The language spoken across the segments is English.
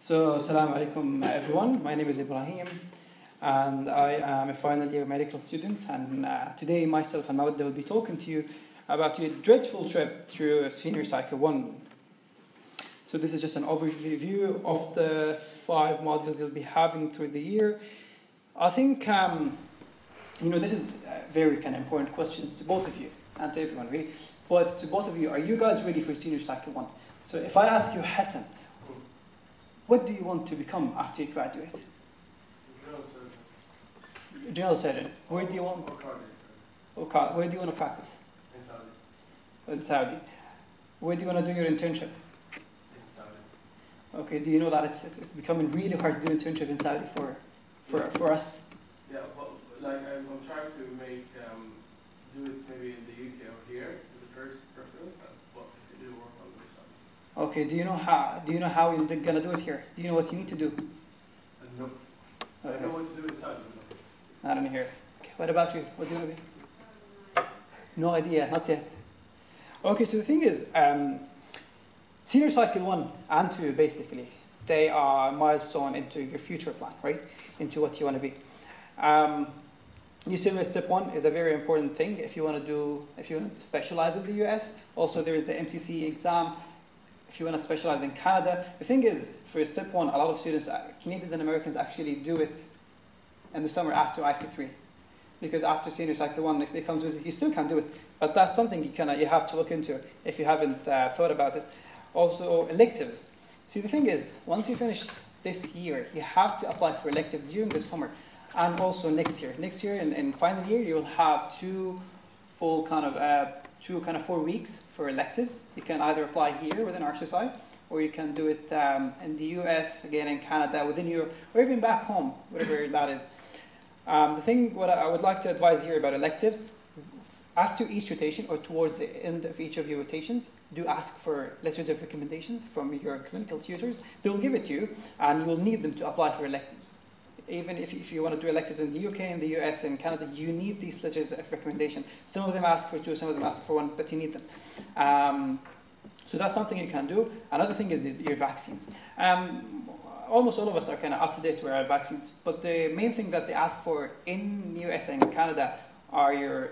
So, Assalamu alaikum everyone. My name is Ibrahim and I am a final year medical student. And today, myself and Mawada will be talking to you about your dreadful trip through Senior Cycle 1. So, this is just an overview of the 5 modules you'll be having through the year. I think, this is very kind of important questions to both of you and to everyone, really. But to both of you, are you guys ready for Senior Cycle 1? So, if I ask you, Hassan, what do you want to become after you graduate? General surgeon. General surgeon. Where do you want? Okay. Where do you want to practice? In Saudi. In Saudi. Where do you want to do your internship? In Saudi. Okay. Do you know that it's becoming really hard to do internship in Saudi for us? Yeah, but like I'm trying to make do it maybe in the UK or here as the first preference, but if you do work on this side. Okay. Do you know how you're gonna do it here? Do you know what you need to do? No. Okay. I know what to do in Saudi. Not in here. Okay. What about you? What do you want to be? No idea. Not yet. Okay. So the thing is, Senior Cycle 1 and 2 basically they are milestone into your future plan, right? Into what you want to be. UCLA Step 1 is a very important thing if you want to specialize in the US. Also, there is the MCC exam if you want to specialize in Canada. The thing is, for Step 1, a lot of students, Canadians and Americans, actually do it in the summer after IC3. Because after Senior Cycle 1, it becomes easy. You still can do it, but that's something you have to look into if you haven't thought about it. Also, electives. See, the thing is, once you finish this year, you have to apply for electives during the summer and also next year. Next year, in final year, you'll have two 4 weeks for electives. You can either apply here within RCSI, or you can do it in the US, again in Canada, within Europe, or even back home, whatever that is. What I would like to advise here about electives, after each rotation or towards the end of each of your rotations, do ask for letters of recommendation from your clinical tutors. They will give it to you, and you will need them to apply for electives. Even if you want to do electives in the UK, in the US, and Canada, you need these letters of recommendation. Some of them ask for 2, some of them ask for 1, but you need them. So that's something you can do. Another thing is your vaccines. Almost all of us are kind of up to date with our vaccines, but the main thing that they ask for in the US and Canada are your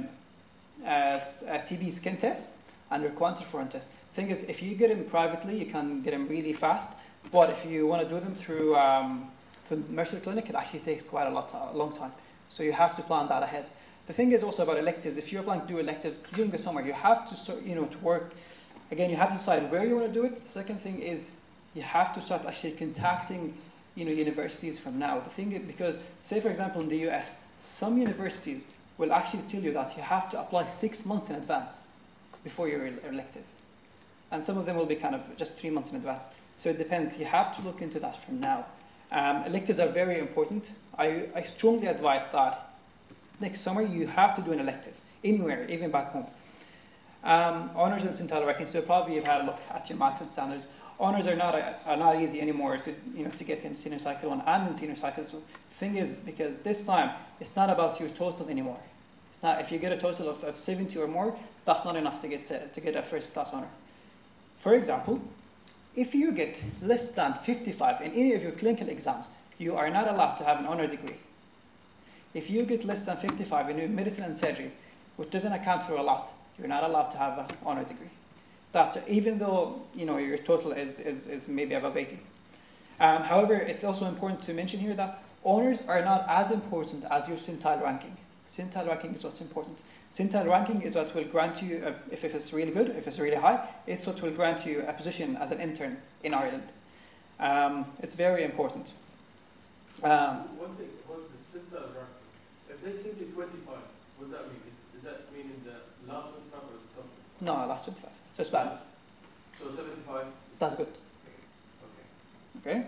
TB skin test and your quantiferon test. The thing is, if you get them privately, you can get them really fast, but if you want to do them through the Mercer Clinic, it actually takes quite a long time. So you have to plan that ahead. The thing is also about electives. If you're planning to do electives during the summer, you have to start, to work. Again, you have to decide where you want to do it. The second thing is you have to start actually contacting, universities from now. The thing is, because say for example in the US, some universities will actually tell you that you have to apply 6 months in advance before your elective, and some of them will be kind of just 3 months in advance. So it depends. You have to look into that from now. Electives are very important. I strongly advise that next summer you have to do an elective anywhere, even back home. Honors and centile ranking. So probably you've had a look at your marks and standards. Honors are not easy anymore to get in Senior Cycle 1 and in Senior Cycle 2. The thing is, because this time it's not about your total anymore. It's not, if you get a total of 70 or more, that's not enough to get a first class honor. For example, if you get less than 55 in any of your clinical exams, you are not allowed to have an honor degree. If you get less than 55 in your medicine and surgery, which doesn't account for a lot, you're not allowed to have an honor degree. That's even though your total is maybe above 80. However, it's also important to mention here that honors are not as important as your centile ranking. Centile ranking is what's important. Centile ranking is what will grant you, if it's really good, if it's really high, it's what will grant you a position as an intern in Ireland. It's very important. One thing about the centile ranking, if they say to 25, what that mean? Does that mean in the last 25 or the top? No, last 25. So it's bad. So 75? That's good. Okay.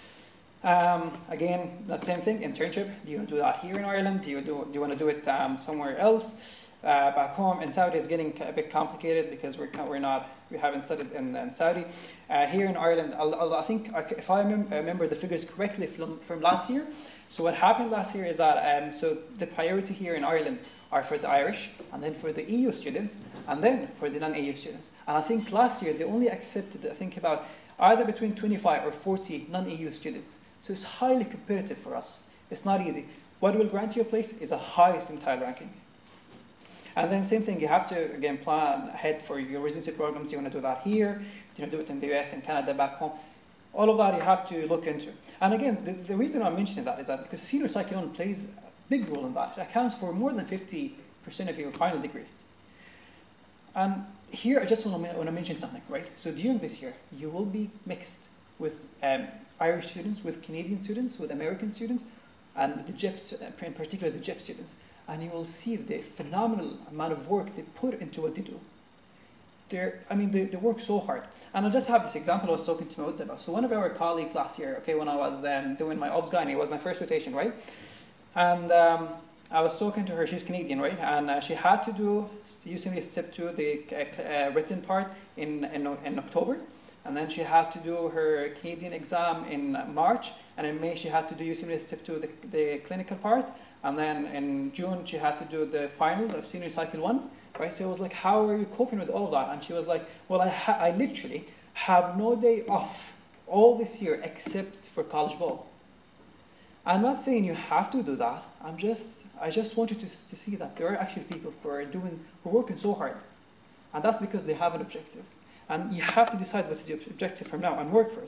Again, the same thing, internship. Do you want to do that here in Ireland? Do you want to do it somewhere else? Back home in Saudi is getting a bit complicated because we haven't studied in Saudi. Here in Ireland, I think if I remember the figures correctly from last year. So what happened last year is that so the priority here in Ireland are for the Irish, and then for the EU students, and then for the non-EU students. And I think last year they only accepted, I think about either between 25 or 40 non-EU students. So it's highly competitive for us. It's not easy. What will grant you a place is the highest in tile ranking. And then same thing, you have to, again, plan ahead for your residency programs. You want to do that here, do it in the US and Canada, back home. All of that you have to look into. And again, the reason I'm mentioning that is that because senior cycle one plays a big role in that. It accounts for more than 50% of your final degree. And here I just want to mention something, right? So during this year, you will be mixed with Irish students, with Canadian students, with American students, and the JEPs, in particular the JEP students. And you will see the phenomenal amount of work they put into what they do. They work so hard. And I'll just have this example I was talking to Mawada about. So one of our colleagues last year, okay, when I was doing my obs gynae, it was my first rotation, right? And I was talking to her, she's Canadian, right? And she had to do UCME Step 2, the written part in October. And then she had to do her Canadian exam in March. And in May, she had to do UCME Step 2, the clinical part. And then in June, she had to do the finals of senior cycle 1. Right, so I was like, how are you coping with all of that? And she was like, well, I literally have no day off all this year except for college ball. I'm not saying you have to do that. I just want you to see that there are actually people who are working so hard. And that's because they have an objective. And you have to decide what is your objective from now and work for it.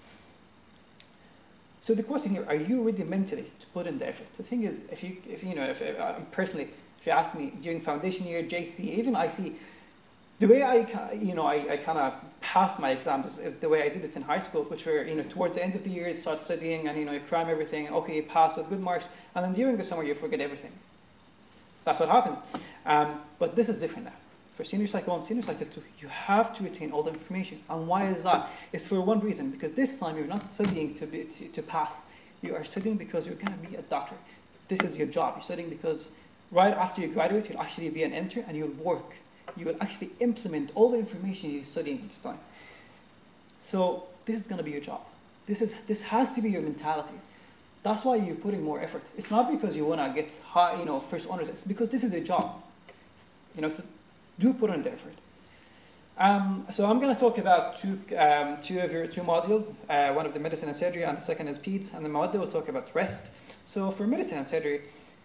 So the question here, are you ready mentally to put in the effort? The thing is, if personally, if you ask me during foundation year, JC, even IC, the way I kind of passed my exams is the way I did it in high school, which were, toward the end of the year, you start studying and, you cram everything. Okay, you pass with good marks. And then during the summer, you forget everything. That's what happens. But this is different now. For senior cycle 1, senior cycle 2, you have to retain all the information. And why is that? It's for one reason, because this time you're not studying to pass. You are studying because you're going to be a doctor. This is your job. You're studying because right after you graduate, you'll actually be an intern and you'll work. You will actually implement all the information you're studying this time. So this is going to be your job. This has to be your mentality. That's why you're putting more effort. It's not because you want to get high, first honors. It's because this is your job. Do put in the effort. So I'm going to talk about two modules. One of the medicine and surgery, and the second is peds. And then Mawada will talk about rest. So for medicine and surgery,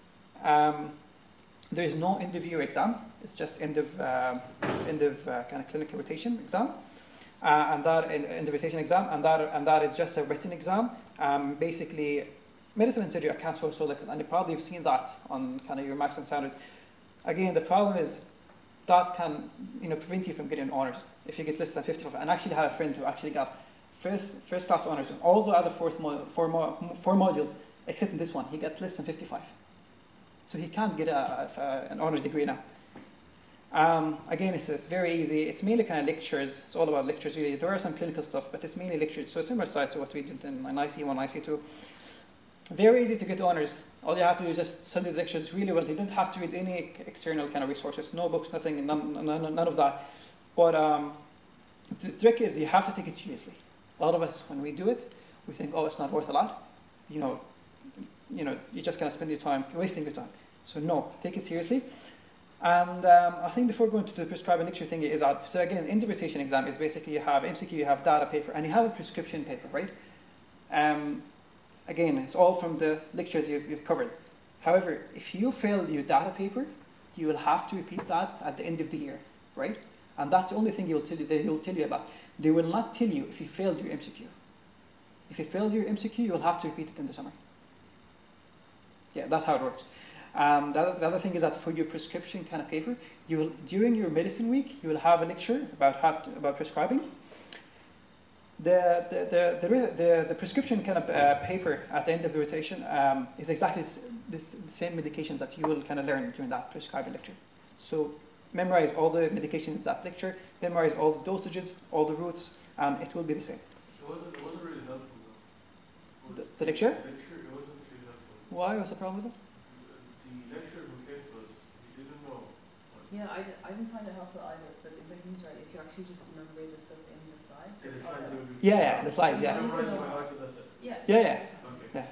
there is no end of year exam. It's just end of kind of clinical rotation exam, and that end of rotation exam, and that is just a written exam. Basically, medicine and surgery accounts for so little, and you probably have seen that on kind of your marks and standards. Again, the problem is that can prevent you from getting honors if you get less than 55. And I actually have a friend who actually got first class honors in all the other four modules except in this one. He got less than 55. So he can't get an honors degree now. Again, it's very easy. It's mainly kind of lectures. It's all about lectures really. There are some clinical stuff, but it's mainly lectures. So similar style to what we did in IC1, IC2. Very easy to get honors. All you have to do is just study the lectures really well. You don't have to read any external kind of resources, no books, nothing, none of that. But the trick is you have to take it seriously. A lot of us, when we do it, we think, oh, it's not worth a lot. You're just going to spend your time, wasting your time. So no, take it seriously. And I think before going to the prescribing lecture thing is out. So again, interpretation exam is basically you have MCQ, you have data paper, and you have a prescription paper, right? Again, it's all from the lectures you've covered. However, if you fail your data paper, you will have to repeat that at the end of the year, right? And that's the only thing they will tell you about. They will not tell you if you failed your MCQ. If you failed your MCQ, you will have to repeat it in the summer. Yeah, that's how it works. The other thing is that for your prescription kind of paper, during your medicine week, you will have a lecture about prescribing. The prescription kind of paper at the end of the rotation is exactly the same medications that you will kind of learn during that prescribing lecture. So memorize all the medications in that lecture, memorize all the dosages, all the routes, and it will be the same. It wasn't really helpful though. The lecture? The lecture, it wasn't really helpful. Why? What's the problem with it? The lecture who gave to us, he didn't know. Yeah, I didn't find it helpful either, but Ibrahim's right. If you actually just remember the stuff in the slides. Yeah, the slides they would do. Yeah, the slides, yeah. Memorize by heart, that's it. Yeah. Yeah. Okay.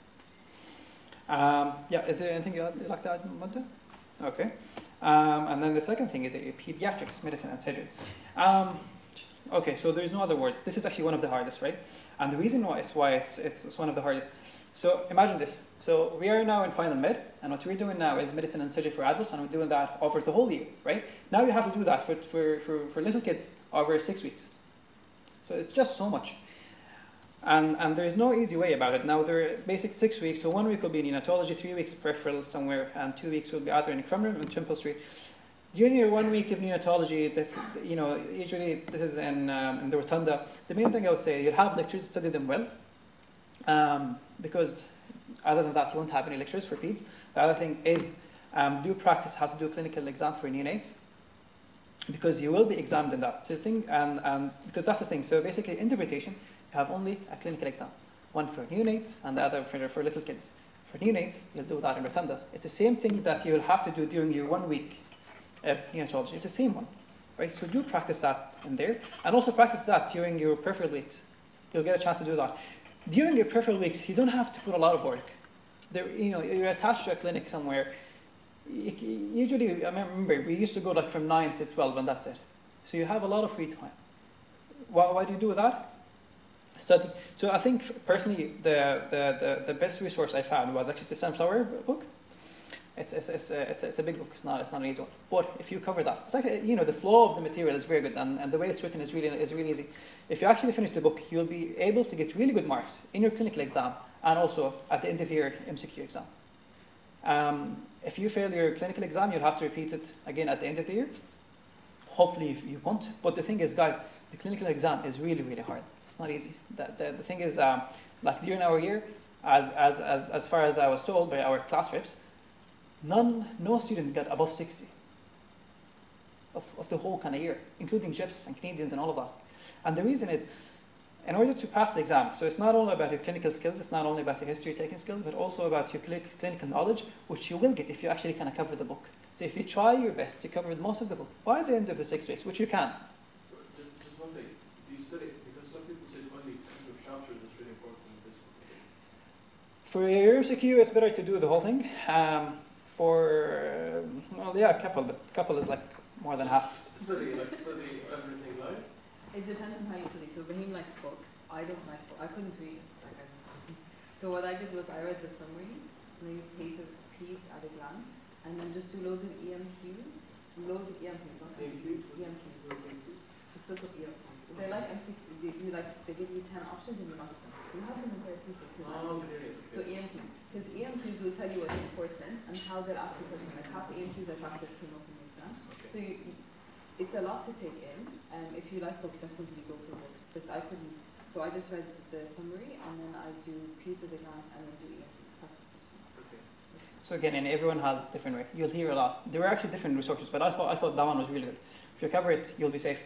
Yeah, is there anything you'd like to add, Mawada? Okay. And then the second thing is pediatrics, medicine and surgery. Okay, so there's no other words. This is actually one of the hardest, right? And the reason why it's one of the hardest. So imagine this. So we are now in final med, and what we're doing now is medicine and surgery for adults, and we're doing that over the whole year, right? Now you have to do that for little kids over 6 weeks. So it's just so much. And there is no easy way about it. Now there are basic 6 weeks, so 1 week will be in neonatology, 3 weeks peripheral somewhere, and 2 weeks will be either in crumble and temple. During your 1 week of neonatology, usually this is in the rotunda. The main thing I would say, you'll have lectures, study them well, because other than that, you won't have any lectures for peds. The other thing is do practice how to do a clinical exam for neonates, because you will be examined in that. So the thing, and because that's the thing. So basically, in the rotation, you have only a clinical exam, one for neonates and the other for little kids. For neonates, you'll do that in rotunda. It's the same thing that you'll have to do during your 1 week of neonatology. It's the same one, right? So do practice that in there, and also practice that during your peripheral weeks. You'll get a chance to do that. During your peripheral weeks, you don't have to put a lot of work. There, you're attached to a clinic somewhere. Usually, I remember we used to go like from 9 to 12, and that's it. So you have a lot of free time. Why do you do that? Study. So I think personally, the best resource I found was actually the Sunflower book. It's a big book. It's not an easy one. But if you cover that, it's like the flow of the material is very good, and the way it's written is really easy. If you actually finish the book, you'll be able to get really good marks in your clinical exam and also at the end of your MCQ exam. If you fail your clinical exam, you'll have to repeat it again at the end of the year. Hopefully you won't. But the thing is, guys, the clinical exam is really hard. It's not easy. The thing is, like during our year, as far as I was told by our class reps, no student got above 60 of the whole kind of year, including Gyps and Canadians and all of that. And the reason is, in order to pass the exam, so it's not only about your clinical skills, it's not only about your history taking skills, but also about your clinical knowledge, which you will get if you actually kind of cover the book. So if you try your best to cover most of the book by the end of the 6 weeks, which you can. Just one thing, do you study, because some people say only the chapters is really important in this book. For your MCQ, it's better to do the whole thing. A couple is like more than half. Study everything like? It depends on how you study. So Ibrahim likes books. I don't like books. I couldn't read. So what I did was I read the summary, and I used peds at a glance, and then just do loads of EMQs. Loads of EMQs, not MCQs. EMQs. Just look up EMQs. They're like MCQs. They give you 10 options and you match them. You have them in therapeutic. Okay. So EMQs. Because EMQs will tell you what's important and how they'll ask you questions. Like half the EMQs I practice came up in the exam. Okay. So it's a lot to take in. If you like books, definitely go for books. Because I couldn't. So I just read the summary, and then I do peds at a glance, and then do EMQs. Okay. So again, and everyone has a different way. You'll hear a lot. There were actually different resources, but I thought that one was really good. If you cover it, you'll be safe.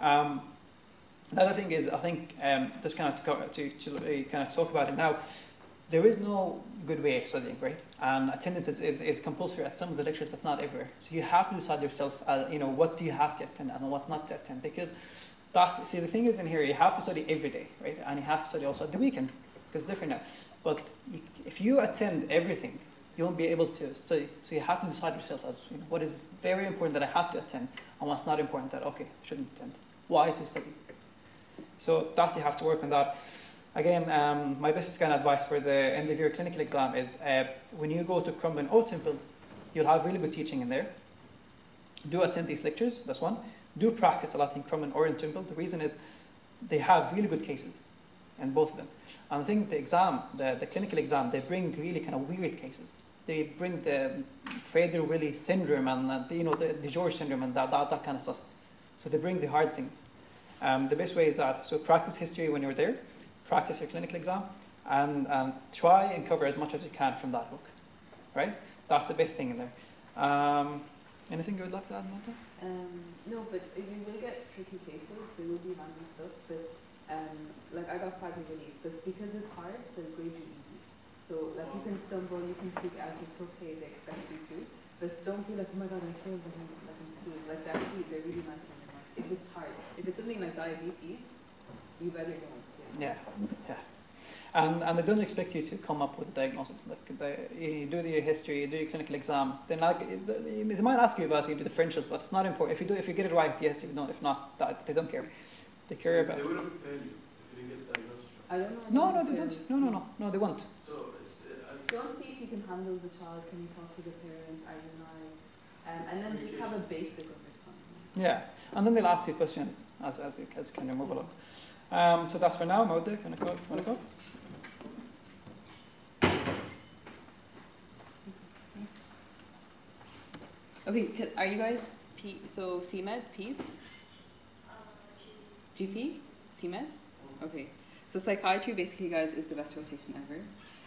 The other thing is, I think, just kind of kind of talk about it now. There is no good way of studying, right? And attendance is compulsory at some of the lectures, but not everywhere. So you have to decide yourself, what do you have to attend and what not to attend, because the thing is in here, you have to study every day, right? And you have to study also at the weekends, because it's different now. But if you attend everything, you won't be able to study. So you have to decide yourself as what is very important that I have to attend, and what's not important that, okay, I shouldn't attend. Why to study? So you have to work on that. Again, my best kind of advice for the end of your clinical exam is when you go to Crumlin or Temple, you'll have really good teaching in there. Do attend these lectures, that's one. Do practice a lot in Crumlin or in Temple. The reason is they have really good cases in both of them. And I think the exam, the clinical exam, they bring really kind of weird cases. They bring the Prader-Willi syndrome and the George syndrome and that kind of stuff. So they bring the hard things. The best way is that, so practice history when you're there, practice your clinical exam, and try and cover as much as you can from that book, right? That's the best thing in there. Anything you would like to add, Mawada? No, but you will get tricky cases. There will be random stuff. But like I got Prader-Willi, but because it's hard, they'll grade you easy. So like you can stumble, you can freak out. It's okay. They expect you to. But don't be like, oh my god, I failed. Like I'm screwed. Like they're really nice on the mark. If it's hard, if it's something like diabetes, you better go. Yeah. And they don't expect you to come up with a diagnosis. Like you do your history, you do your clinical exam. They might ask you about the differentials, but it's not important. If you get it right, yes. If not, they don't care. They care about. They wouldn't fail you if you didn't get the diagnosis. I don't know. No, they don't. No, they won't. So Don't see if you can handle the child. Can you talk to the parent? Are you nice? And then just have a basic understanding. Yeah, and then they'll ask you questions as you kind of move along. So that's for now. Mawada, can I go? Okay, are you guys so CMed, PEDS? GP? CMed? Okay. So psychiatry basically, guys, is the best rotation ever.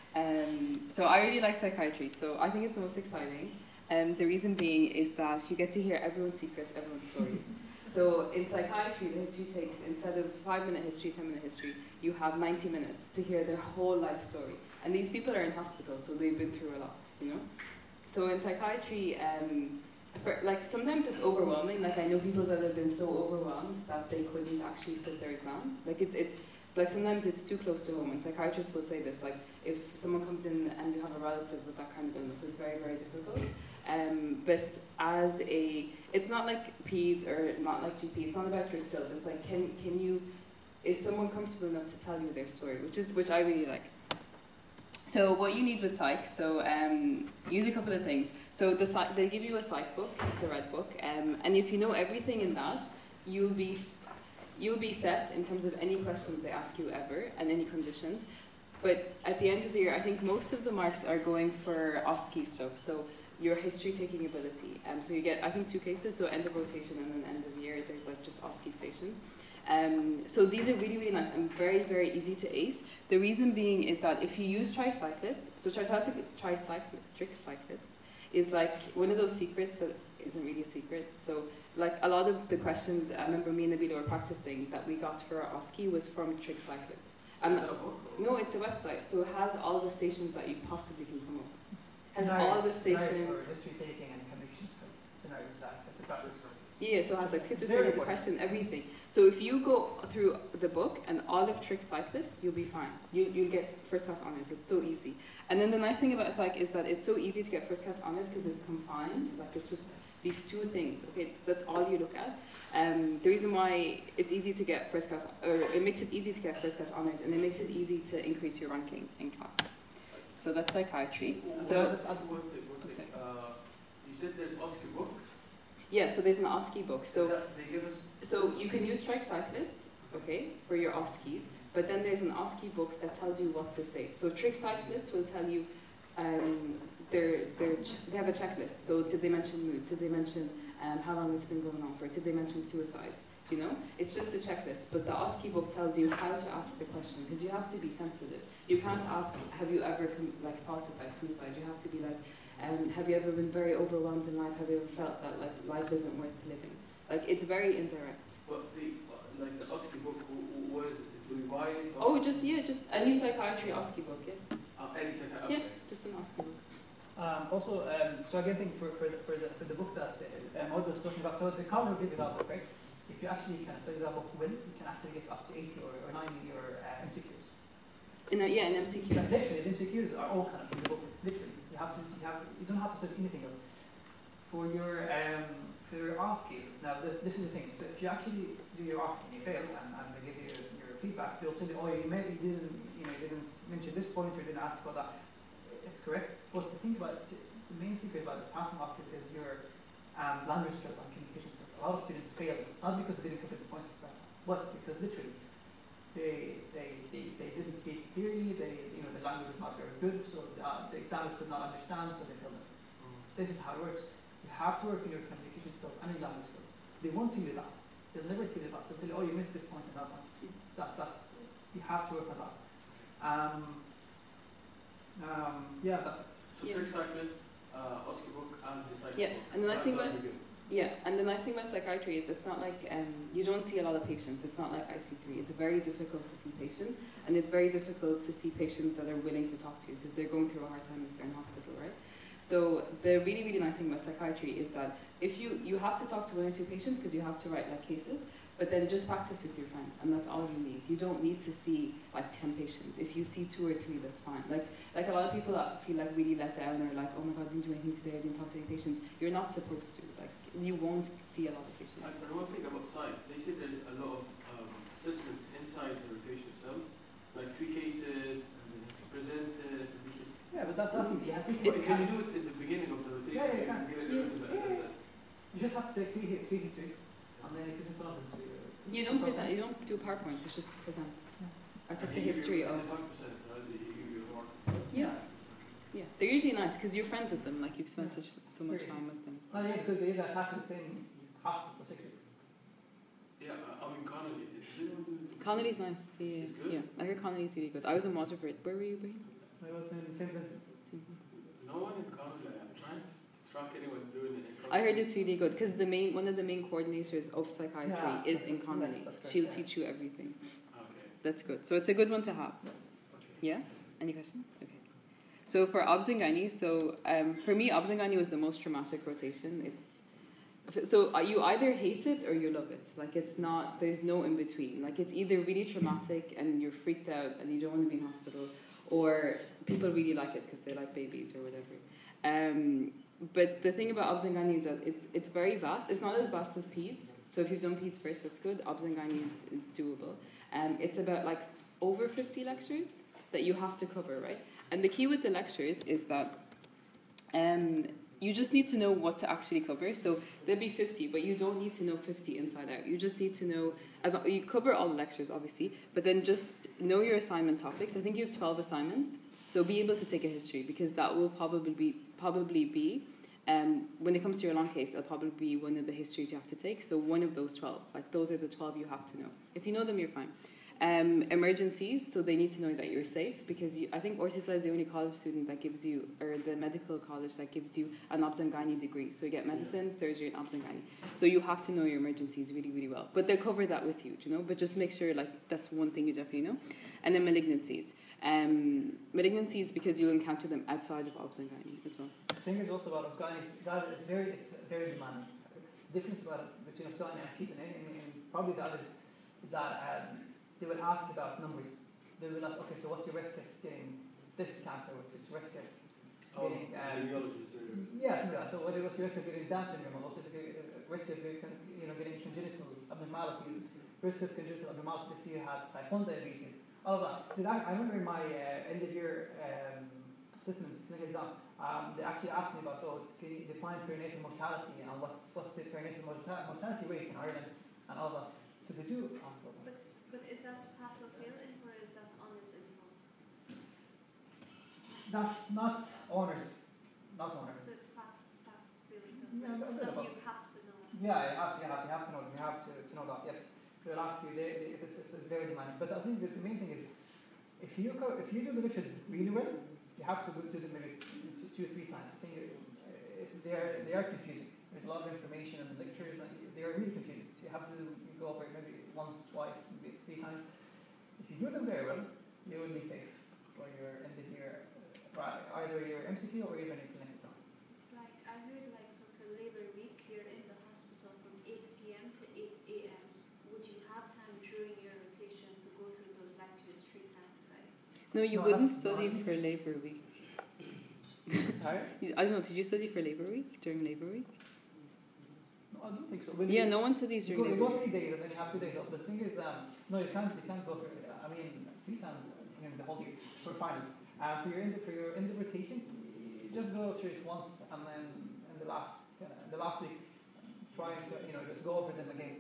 So I really like psychiatry, so I think it's the most exciting. The reason being is that you get to hear everyone's secrets, everyone's stories. So in psychiatry, the history takes, instead of 5-minute history, 10-minute history, you have 90 minutes to hear their whole life story. And these people are in hospital, so they've been through a lot, you know? So in psychiatry, sometimes it's overwhelming. Like I know people that have been so overwhelmed that they couldn't actually sit their exam. Like it's like sometimes it's too close to home, and psychiatrists will say this, like if someone comes in and you have a relative with that kind of illness, it's very, very difficult. But it's not like PEDS or not like GP, it's not about your skills, it's like is someone comfortable enough to tell you their story, which I really like. So what you need with psych, use a couple of things. So they give you a psych book, it's a red book, and if you know everything in that, you'll be set in terms of any questions they ask you ever and any conditions. But at the end of the year, I think most of the marks are going for OSCE stuff, so your history taking ability. So you get, I think, 2 cases, so end of rotation and then end of year, there's like just OSCE stations. So these are really, really nice and very, very easy to ace. The reason being is that if you use tricyclists, so tricyclists is like one of those secrets that isn't really a secret. So like a lot of the questions, I remember me and Nabila were practicing that we got for our OSCE was from tricyclists. And no, it's a website, so it has all the stations that you possibly can come up. Has all the stations. For history taking and conviction scenarios Yeah, so it has like schizophrenia, depression, everything. So if you go through the book and all of tricyclists, you'll be fine. You'll get first class honors. It's so easy. And then the nice thing about psych is that it's so easy to get first class honors because it's confined. Like it's just these 2 things. Okay, that's all you look at. The reason why it's easy to get first class, or it makes it easy to get first class honors, and it makes it easy to increase your ranking in class. So that's psychiatry. So you said there's OSCE book. Yeah, so there's an OSCE book. So they give us. So you can use tricyclists, okay, for your OSCEs, but then there's an OSCE book that tells you what to say. So tricyclists will tell you they have a checklist. So did they mention mood? Did they mention how long it's been going on for? Did they mention suicide? Do you know? It's just a checklist. But the OSCE book tells you how to ask the question because you have to be sensitive. You can't ask, have you ever thought about suicide? You have to be like, have you ever been very overwhelmed in life? Have you ever felt that like life isn't worth living? Like it's very indirect. Well, the OSCE book, what is it? Do we buy it? Oh, just any psychiatry OSCE book, yeah. Any psychiatry. Yeah, just an OSCE book. So again, think for the book that Mawada was talking about. So the cover will give you that book, right? If you actually can study that book well, you can actually get up to 80 or 90 your MCQs. In MCQs. Because literally, the MCQs are all kind of in the book. Literally, you don't have to study anything else. For your OSCE, now this is the thing. So if you actually do your OSCE and you fail, and they give you your feedback, they'll tell you, oh, you maybe didn't mention this point or didn't ask about that. It's correct. But the thing about it, the main secret about passing OSCE is your language skills and communication skills. A lot of students fail, not because they didn't complete the points, but because literally they didn't speak clearly. The language was not very good, so the examiners could not understand, so they failed it. This is how it works. You have to work on your communication skills and your language skills. They won't tell you that. They'll never tell you that. They'll tell you, oh, you missed this point and that one. That you have to work on that. Yeah, that's it. So tricyclist, OSCE book, and the psychiatry. Yeah, and the nice thing about psychiatry is it's not like you don't see a lot of patients. It's not like IC3. It's very difficult to see patients, and it's very difficult to see patients that are willing to talk to you because they're going through a hard time if they're in hospital, right? So the really, really nice thing about psychiatry is that if you have to talk to 1 or 2 patients because you have to write like cases, but then just practice with your friend, and that's all you need. You don't need to see like 10 patients. If you see 2 or 3, that's fine. Like a lot of people that feel like really let down or like, oh my god, I didn't do anything today, I didn't talk to any patients. You're not supposed to. Like you won't see a lot of patients. And one thing about psych, they say there's a lot of assessments inside the rotation itself, like 3 cases, and then you have to present it. Yeah, but that's easy. I think Can you do it in the beginning of the rotation? Yeah, so you can. give it a little bit, that's it. you just have to take three histories, and then you present one of them to You don't present. You don't do PowerPoint. It's just present. I took the history of. 5%, right? You mark. Yeah. Yeah, they're usually nice because you're friends with them. Like you've spent so much time with them. Oh yeah, because they either attach the same hospital for 6 weeks. Yeah, I mean Connolly. Connolly's nice. Yeah, It's good. yeah. I heard Connolly's really good. I was in Waterford. Where were you, Ibrahim? I was in St. Vincent. No one in Connolly. I'm trying to track anyone doing it in Connolly. I heard it's really good because one of the main coordinators of psychiatry is in Connolly. She'll teach you everything. Okay. That's good. So it's a good one to have. Okay. Yeah? Any questions? Okay. So for obs and gynae, for me, obs and gynae was the most traumatic rotation. So you either hate it or you love it. Like it's not, there's no in between. Like it's either really traumatic and you're freaked out and you don't want to be in hospital, or people really like it because they like babies or whatever. But the thing about obs and gynae is that it's very vast. It's not as vast as peds. So if you've done peds first, that's good. Obs and gynae is doable. It's about like over 50 lectures that you have to cover, right? And the key with the lectures is that you just need to know what to actually cover. So there'll be 50, but you don't need to know 50 inside out. You just need to know, you cover all the lectures, obviously, but then just know your assignment topics. I think you have 12 assignments, so be able to take a history, because that will probably be when it comes to your long case, it'll probably be one of the histories you have to take. So one of those 12, like those are the 12 you have to know. If you know them, you're fine. Emergencies, so they need to know that you're safe, because I think Orsisa is the only college student that gives you, or the medical college that gives you an obs and gynae degree. So you get medicine, surgery, and obs and gynae. So you have to know your emergencies really, really well. But they'll cover that with you, but just make sure like that's one thing you definitely know. And then malignancies. Malignancies, because you'll encounter them outside of obs and gynae as well. The thing is also about obs gynae, it's very demanding. The difference between obs gynae and peds and probably the other is that they will ask about numbers. They will like, okay, so what's your risk of getting this cancer? What's your risk of getting... yeah, something like that. So what's your risk of getting Down syndrome? Also the risk of getting congenital abnormalities, risk of congenital abnormalities if you have type 1 diabetes, all of that. I remember in my end of year assessment, they actually asked me about, can you define perinatal mortality and what's the perinatal mortality rate in Ireland and all that. So they do ask about that. But is that pass or fail info, or is that honours info? That's not honours. Not honours. So it's pass, fail stuff. Yeah, Stuff you have to know. Yeah, you have to know. You have to know that. Yes, they'll ask you. It's very demanding. But I think that the main thing is, if you do the lectures really well, you have to go do them maybe 2 or 3 times. I think they are confusing. There's a lot of information in the lectures. They are really confusing. So you have to go over it maybe once, twice, maybe 3 times. If you do them very well, you will be safe for your end of year, either your MCQ or even your clinic exam. It's like, I heard like, so for Labour Week, you're in the hospital from 8 p.m. to 8 a.m. Would you have time during your rotation to go through those lectures 3 times, right? No, you wouldn't study for Labour Week. Sorry? I don't know, did you study for Labour Week, during Labour Week? No, I don't think so. No one studies during you Labour go Week. 3 days and then you have 2 days off. But the thing is, no, you can't go for, 3 times the whole year for finals. For your end of rotation, you just go through it once, and then in the last week, try to just go over them again.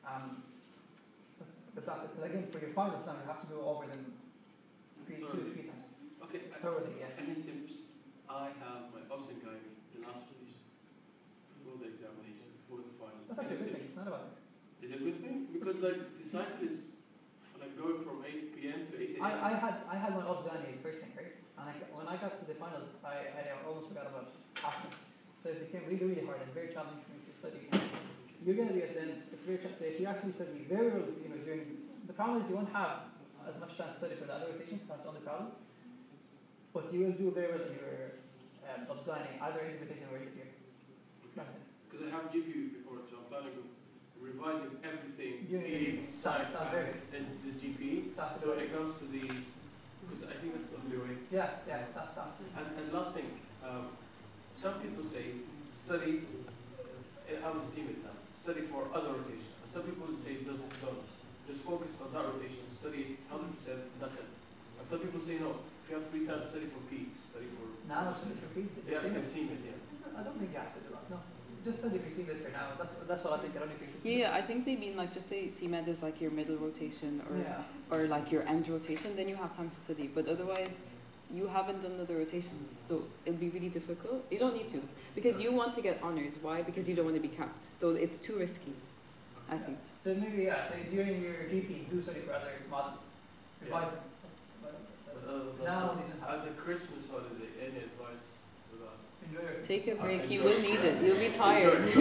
But that's it. But again, for your finals now, you have to go over them 2 or 3 times. Okay. Thoroughly, yes. Any tips? I have my obs and gynae, the last position, before the examination, before the finals. That's actually a good thing. It's not about it. Is it a good thing? Because like the cycle is like going from 8 p.m. to 8 a.m. I had my obs gynae first thing, right? And when I got to the finals, I almost forgot about half of it. So it became really, really hard and very challenging for me to study. You're going to be at the end. It's very challenging. So if you actually study very well, during the problem is you won't have as much time to study for the other rotations. That's the only problem. But you will do very well in your obs gynae, either in the rotation or this year. Because I have GP before, so I'm planning on revising everything and the GP. So when it comes to because I think that's the only way. Yeah, that's tough. And last thing, some people say study. I will see it now. Study for other rotation. And some people say don't. just focus on that rotation, study 100%, and that's it. And some people say, no, if you have free time, study for PEDS, study for... Now study for PEDS? Yeah, if you can see it, yeah. I don't think you have to do that, no. Just study for CMED for now, that's what I think. I don't think Yeah, I think they mean like just say CMED is like your middle rotation or like your end rotation, then you have time to study. But otherwise, you haven't done other rotations, so it'll be really difficult. You don't need to, because you want to get honours. Why? Because you don't want to be capped. So it's too risky, I think. So maybe, so during your GP, do study for other modules. Revise them. Now we didn't have. At the Christmas holiday, any advice for that? Enjoy it. Take a break. You will need it. You'll be tired. Enjoy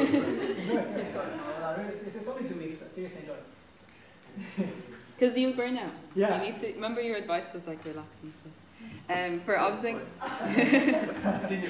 it. It's only 2 weeks. Seriously, enjoy it. Because you'll burn out. Yeah. You need to remember your advice was like relaxing. So. For obsing, Senior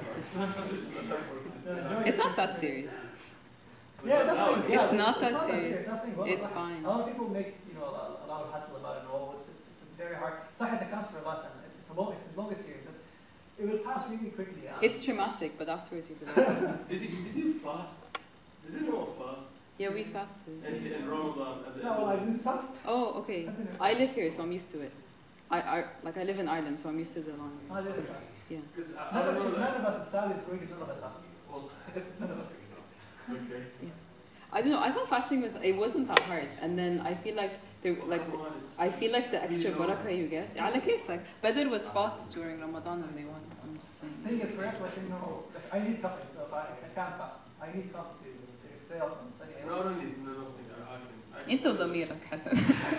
cycle. it's not that serious. Yeah, that's the thing. Yeah, it's not that serious. serious. That's the thing. It's fine. A lot of people make a lot of hassle about it. Oh, it's very hard. It's not had to cost for a lot, and it's the longest period, but it will pass really quickly. It's traumatic, but afterwards you'll be like. Did you fast? Did you know fast? Yeah, we fasted. In Ramadan. No, I didn't fast. Oh, okay. I live here, so I'm used to it. I live in Ireland, so I'm used to the long. I live in Ireland. Yeah. None of us at Saudi is going to none of us have. Well, okay. Yeah. I don't know. I thought fasting wasn't that hard, and then I feel like the extra barakah you get. Yeah, like Badr was fought during Ramadan and they won. I'm just saying. I think it's correct, but I need coffee, so if I can't fast. I need coffee to stay up and study. No, I don't need nothing. I can. Into ضميرك حسن.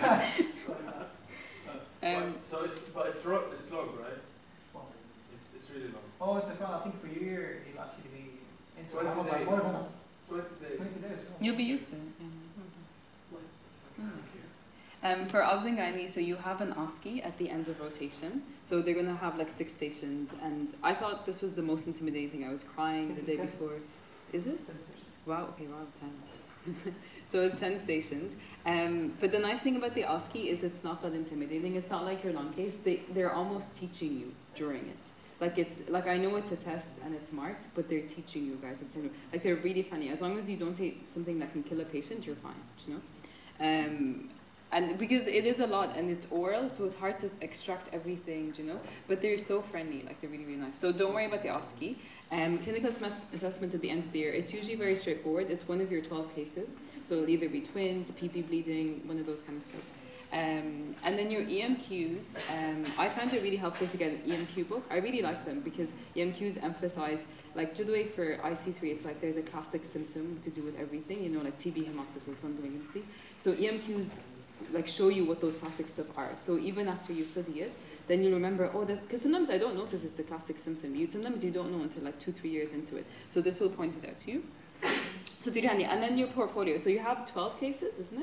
So it's long, right? It's really long. Oh, I think for a year you'll actually be into 20 days. more than us. 20 days. 20 days. You'll be used to it. Yeah. For obs and gynae, so you have an OSCE at the end of rotation. So they're going to have like 6 stations. And I thought this was the most intimidating thing. I was crying the day before. Is it? 10 stations. Wow, okay, wow, 10. So it's 10 stations. But the nice thing about the OSCE is it's not that intimidating. It's not like your long case. They're almost teaching you during it. Like I know it's a test and it's marked, but they're teaching you guys. Like they're really funny. As long as you don't take something that can kill a patient, you're fine, you know? And because it is a lot and it's oral, so it's hard to extract everything, you know? But they're so friendly, like they're really, really nice. So don't worry about the OSCE. Clinical assessment at the end of the year, it's usually very straightforward. It's one of your 12 cases. So it'll either be twins, PP bleeding, one of those kind of stuff. And then your EMQs, I found it really helpful to get an EMQ book. I really like them because EMQs emphasize, like Judway for IC3, it's like there's a classic symptom to do with everything, you know, like TB, hemoptysis, malignancy. So EMQs like show you what those classic stuff are. So even after you study it, then you'll remember, oh, because sometimes I don't notice it's the classic symptom. Sometimes you don't know until like 2-3 years into it. So this will point it out to you. So do handy. And then your portfolio. So you have 12 cases, isn't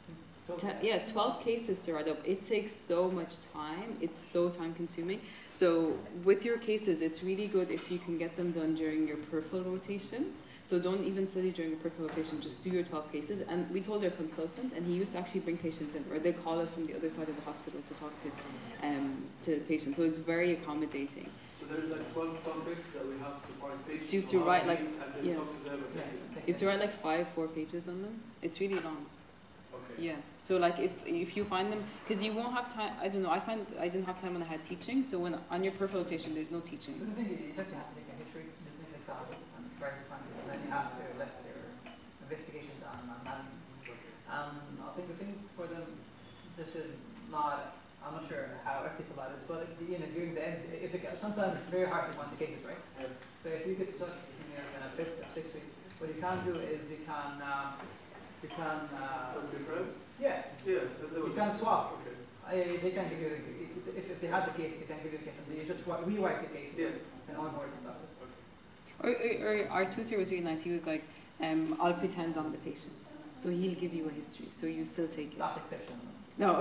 it? 12 cases to write up. It takes so much time. It's so time consuming. So with your cases, it's really good if you can get them done during your peripheral rotation. So don't even study during a peripheral rotation, just do your 12 cases. And we told our consultant, and he used to actually bring patients in, or they call us from the other side of the hospital to talk to patients. So it's very accommodating. So there's like 12 topics that we have to find patients. You have to write like, and talk to them. You have to write like 4 pages on them. It's really long. Okay. Yeah. So like if you find them, because you won't have time. I don't know. I find I didn't have time when I had teaching. So when on your peripheral rotation, there's no teaching. But the thing is, you just have to take a history, an example, and try to find it, and then you have to list your investigations on management. I think the thing for them, this is not. I'm not sure how ethical that is, but during the end, sometimes it's very hard to find the cases, right? Yeah. So if you get stuck in your kind of 5th or 6th week, what you can do is you can talk to your friends? Yeah. Yeah. So you can swap. Okay. They can give you if they have the case, they can give you the case, and you just rewrite the case. Yeah. And onboard and stuff. Okay. Or our tutor was really nice. He was like, I'll pretend I'm the patient, so he'll give you a history, so you still take it. That's exceptional. No.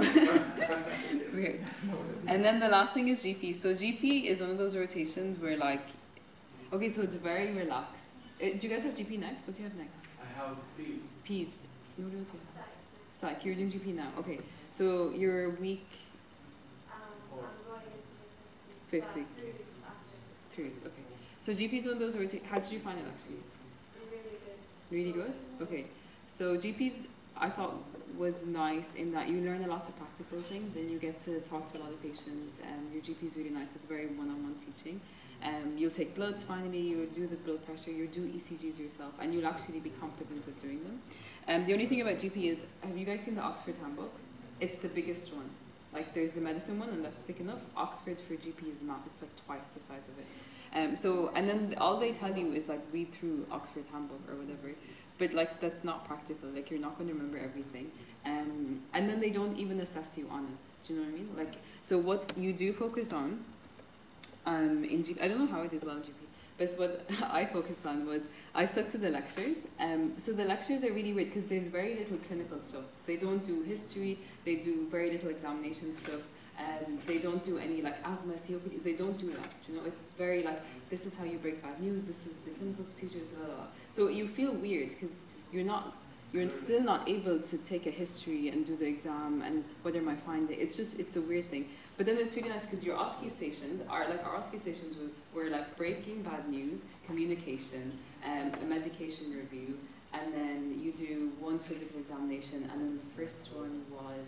Weird. And then the last thing is GP. So GP is one of those rotations where like, okay, so it's very relaxed. Do you guys have GP next? What do you have next? I have PEDS. PEDS. No, no, Psych. You're doing GP now. Okay. So you're week. I'm going into 5th week. 3 weeks after. 3 weeks. Okay. So GP is one of those rotations. How did you find it actually? Really good. Really good? Okay. So GPs, I thought was nice in that you learn a lot of practical things and you get to talk to a lot of patients. Your GP is really nice. It's very one-on-one teaching. You'll take bloods finally, you'll do the blood pressure, you'll do ECGs yourself, and you'll actually be competent at doing them. The only thing about GP is, have you guys seen the Oxford handbook? It's the biggest one. Like there's the medicine one and that's thick enough. Oxford for GP is not, it's like twice the size of it. And then all they tell you is like read through Oxford handbook or whatever. But like that's not practical, like you're not going to remember everything. And then they don't even assess you on it. Do you know what I mean? Like, so what you do focus on in GP, I don't know how I did well in GP, but what I focused on was I stuck to the lectures. So the lectures are really weird because there's very little clinical stuff. They don't do history, they do very little examination stuff. They don't do any like asthma, COPD, they don't do that. You know, it's very like, this is how you break bad news, this is the clinical procedures, blah, blah, blah. So you feel weird because you're still not able to take a history and do the exam and what are my findings. It's a weird thing. But then it's really nice because your OSCE stations our OSCE stations were like breaking bad news, communication, a medication review, and then you do one physical examination, and then the first one was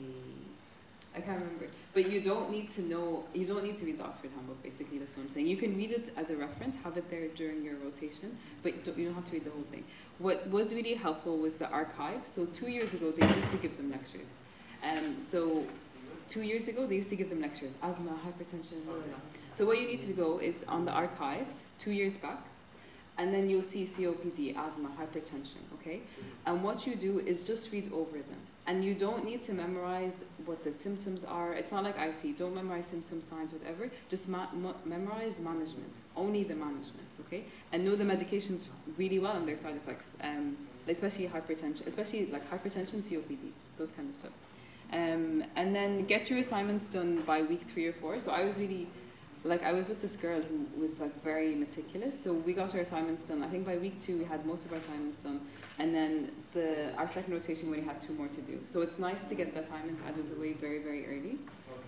I can't remember. But you don't need to read the Oxford handbook, basically, that's what I'm saying. You can read it as a reference, have it there during your rotation, but you don't have to read the whole thing. What was really helpful was the archive. So 2 years ago, they used to give them lectures. So 2 years ago, they used to give them lectures, asthma, hypertension, blah, blah, blah. So what you need to go is on the archives, 2 years back, and then you'll see COPD, asthma, hypertension, okay? And what you do is just read over them. And you don't need to memorize what the symptoms are. It's not like IC, don't memorize symptoms, signs, whatever. Just memorize management, only the management, okay? And know the medications really well and their side effects, especially hypertension, COPD, those kind of stuff. And then get your assignments done by week 3 or 4. So I was really, I was with this girl who was very meticulous. So we got our assignments done. I think by week 2 we had most of our assignments done. And then our second rotation we had 2 more to do. So it's nice to get the assignments out of the way very, very early.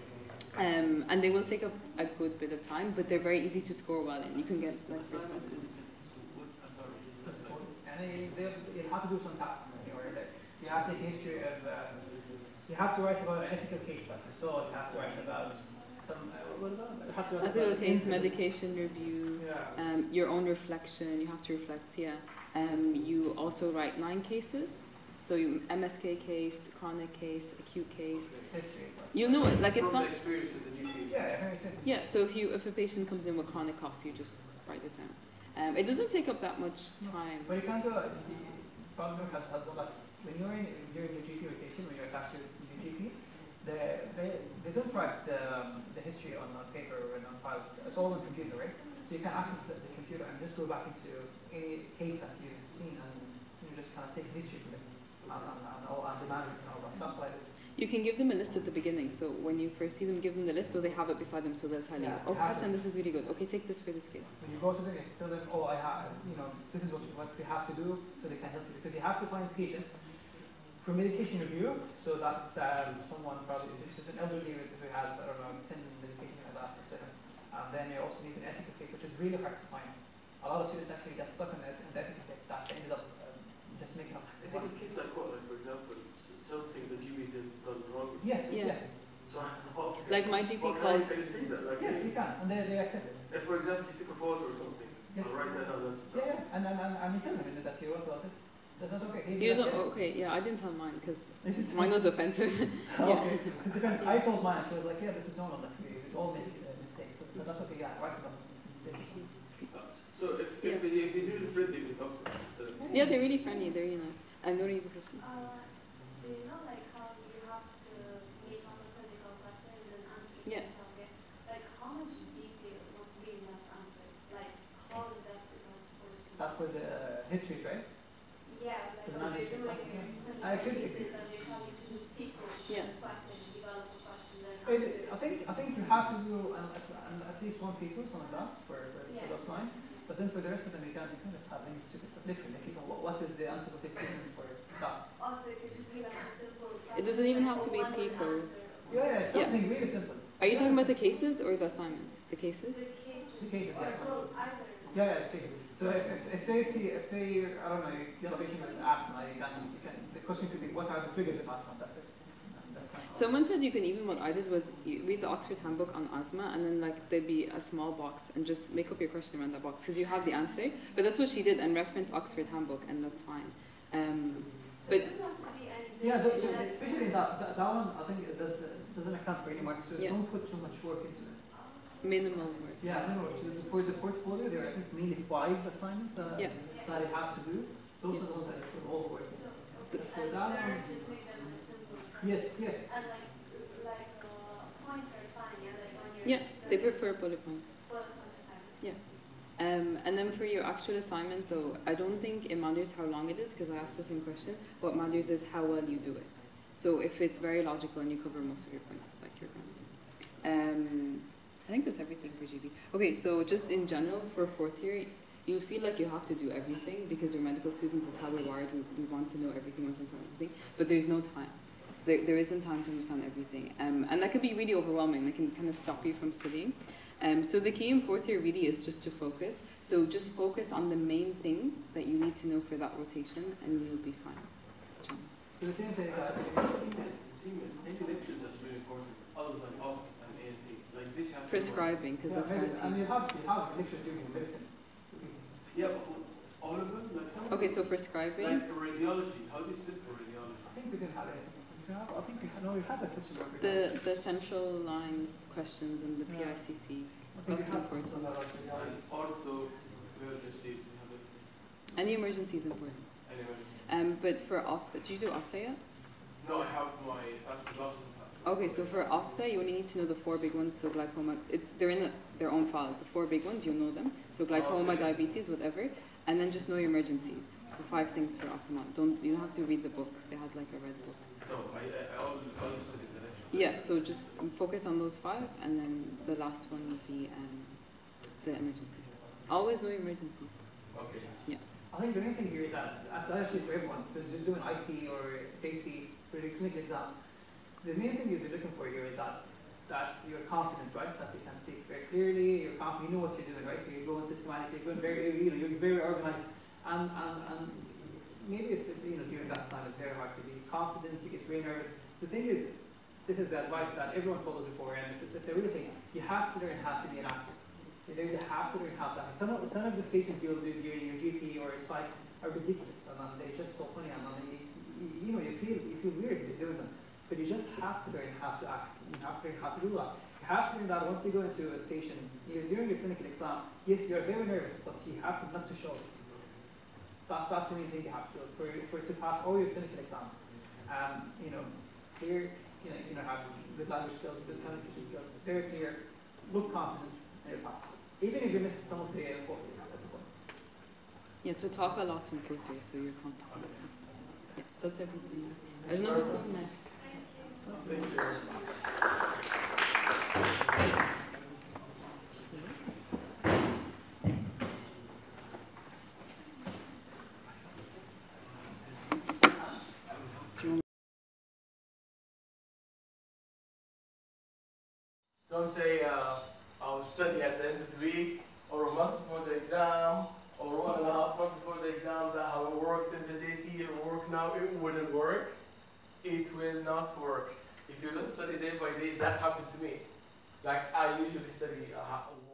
And they will take up a good bit of time, but they're very easy to score well in. You can get first class. And you have to do some tasks. You have the history of, you have to write about an ethical case study. So you have to write about some, ethical case, medication review, yeah. Your own reflection, you have to reflect, yeah. You also write 9 cases. So you MSK case, chronic case, acute case. History. You know it, it's from not. The experience with the GP. Yeah, yeah. So if a patient comes in with chronic cough, you just write it down. It doesn't take up that much time. But you can't do it. Babiker has done when you're during your GP rotation, when you're attached to your GP, they don't write the history on paper or on files. It's all on computer, right? So you can access the computer and just go back into any case that you've seen and you just kind of take history from it and the management and all that. That's what I did. You can give them a list at the beginning. So when you first see them, give them the list so they have it beside them so they'll tell you, oh, Hassan, this is really good. Okay, take this for this case. When you go to them, you tell them, oh, this is what we have to do so they can help you. Because you have to find patients for medication review. So that's someone probably, this is an elderly who has, 10 medications like that. And then you also need an ethical case, which is really hard to find. A lot of students actually get stuck in the ethical case that they ended up just making up. I think in case like what, for example, something the GP done wrong. Yes, yes. So my GP Can called. you see that? Yes, you can, and they accept it. If, for example, you took a photo or something, yes. I'll write that down. Yeah, and you tell them that you wrote about this. That's okay. You don't. Okay, yeah, I didn't tell mine because mine was offensive. Okay, it depends. I told mine. She was like, yeah, this is normal. We all make mistakes, so that's okay. Yeah, write about mistakes. So if he's really friendly, you can talk to him instead of. Yeah, they're really friendly. They're really nice. I'm not really professional. Do you know how you have to make up a clinical question and then answer Yeah. yourself? Yeah. How much detail must be in that answer? How in depth is that supposed to be? That's for the histories, right? Yeah, the when you're doing I clinical could- cases and you're talking to people, Yeah. the question, develop a question, then I think you have to do at least 1 people, something like that, for those 9. But then for the rest of them, you can just have any stupid, literally, what is the antibiotic treatment for that? Also, it could just be a simple It doesn't even have to be one word people. answer. Yeah, something really simple. Are you talking about the cases or the assignment? The cases? The cases, The cases, or yeah. well, either. Yeah, okay. So if say you're, I don't know, you have a patient with asthma, the question could be, what are the triggers of asthma? That's it. That's fine. Someone said you can even, what I did was you read the Oxford Handbook on asthma, and then like there'd be a small box, and just make up your question around that box because you have the answer. But that's what she did, and reference Oxford Handbook, and that's fine. But yeah, especially that one, I think it doesn't account for any marks, so don't put too much work into it. Minimal work. Yeah, minimal work. For the portfolio, there are I think mainly 5 assignments that you have to do. Those are the ones that I put all the work in. For that one, just make them simple. yes. And points are fine, yeah? Like when you're Yeah, they prefer bullet points. bullet points are fine. Yeah. And then for your actual assignment though, I don't think it matters how long it is because I asked the same question. What matters is how well you do it. So if it's very logical and you cover most of your points, like you're grand. I think that's everything for GB. Okay, so just in general for 4th year, you feel like you have to do everything because we're medical students, it's how we're wired, we want to know everything, we want to understand everything, but there's no time. There isn't time to understand everything. And that can be really overwhelming, that can kind of stop you from studying. So the key in 4th year really is just to focus. So just focus on the main things that you need to know for that rotation and you'll be fine. The same thing, Segment, any lectures that's really important, other than off and ANT, like this have prescribing, because that's guaranteed. And you have lectures during medicine. Yeah, but all of them, like some. Okay, so prescribing. Like radiology, how do you study for radiology? I think we didn't have anything. I think we had a question about the central lines questions and the PICC. That's important. And ortho, emergency, we have it. Any emergency is important. Anyway. But for ophtha, did you do ophtha yet? No, I have my last. Okay, so for ophtha, you only need to know the 4 big ones. So glaucoma, they're in their own file. The 4 big ones, you'll know them. So glaucoma, diabetes, whatever, and then just know your emergencies. So 5 things for ophthalmology. You don't have to read the book. They had like a red book. No, I always studied the lecture. Yeah, so just focus on those 5, and then the last one would be the emergencies. Always know your emergencies. Okay. Yeah. I think the main thing here is that actually for everyone, just doing IC or AC for the clinical exams, the main thing you'll be looking for here is that you're confident, right? That you can speak very clearly, you're confident, you know what you're doing, right? So you're going systematically, you're going you're very organized, and maybe it's just, during that time it's very hard to be confident, you get very nervous. The thing is, this is the advice that everyone told us before, and it's a real thing. You have to learn how to be an actor. You have to learn how to act. Some of the stations you'll do during your GP or your psych are ridiculous, and they're just so funny, and you feel weird doing them. But you just have to learn how to act. You have to learn how to do that. You have to learn that once you go into a station, during your clinical exam, yes, you're very nervous, but you have to not to show it. That's the main thing you have to do for to pass all your clinical exams. Clear, have good language skills, good communication skills, very clear, look confident, and you'll pass. Even if you miss some of the episodes. Yeah, so talk a lot in 4th year, so you're confident. Yeah, so that's everything. I don't know who's going next. Thank you very much. Don't say I'll study at the end of the week or a month before the exam or 1.5 months before the exam. That's how it worked in the JC. It will work now. It wouldn't work. It will not work. If you don't study day by day, that's happened to me. Like I usually study